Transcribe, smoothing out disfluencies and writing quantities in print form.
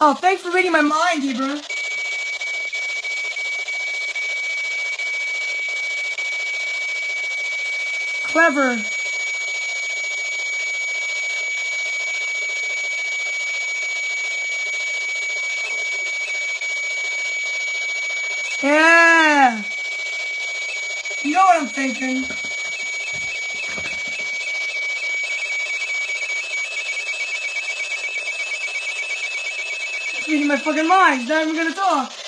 Oh, thanks for reading my mind, Ebra. Clever. Yeah. You know what I'm thinking. Reading my fucking mind. Not even gonna talk.